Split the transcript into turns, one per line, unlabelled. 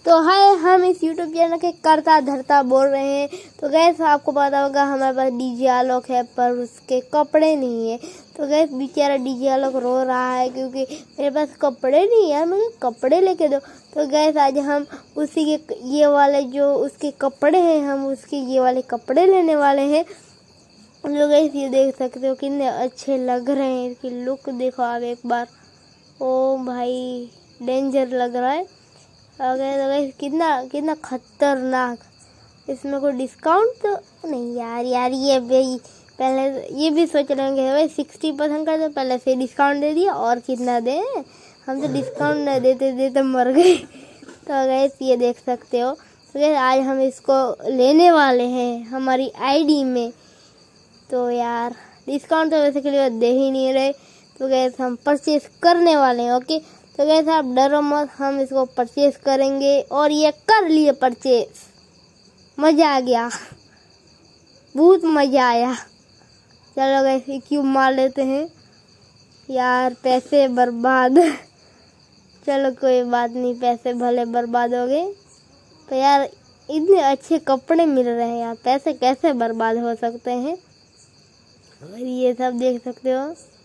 तो हाय, हम इस यूट्यूब चैनल के करता धरता बोल रहे हैं। तो गैस आपको पता होगा हमारे पास डीजे आलोक है, पर उसके कपड़े नहीं है। तो गैस बेचारा डीजे आलोक रो रहा है क्योंकि मेरे पास कपड़े नहीं है, मुझे कपड़े लेके दो। तो गैस आज हम उसी के ये वाले जो उसके कपड़े हैं, हम उसके ये वाले कपड़े लेने वाले हैं। जो गैस ये देख सकते हो कितने अच्छे लग रहे हैं, इसकी लुक देखो आप एक बार। ओ भाई डेंजर लग रहा है। अगर कितना खतरनाक। इसमें कोई डिस्काउंट तो नहीं यार ये भी पहले ये भी सोच रहे होंगे भाई 60% कर दो, पहले से डिस्काउंट दे दिया और कितना दे। हम तो डिस्काउंट नहीं देते मर गए। तो गैस ये देख सकते हो। तो गैस आज हम इसको लेने वाले हैं हमारी आईडी में। तो यार डिस्काउंट तो वैसे के लिए दे ही नहीं रहे। तो गैस हम परचेज करने वाले हैं। ओके, तो गैस आप डरो मत, हम इसको परचेज करेंगे। और ये कर लिए परचेज, मजा आ गया, बहुत मजा आया। चलो गैस क्यों मार लेते हैं यार, पैसे बर्बाद। चलो कोई बात नहीं, पैसे भले बर्बाद हो गए। तो यार इतने अच्छे कपड़े मिल रहे हैं यार, पैसे कैसे बर्बाद हो सकते हैं। और ये सब देख सकते हो।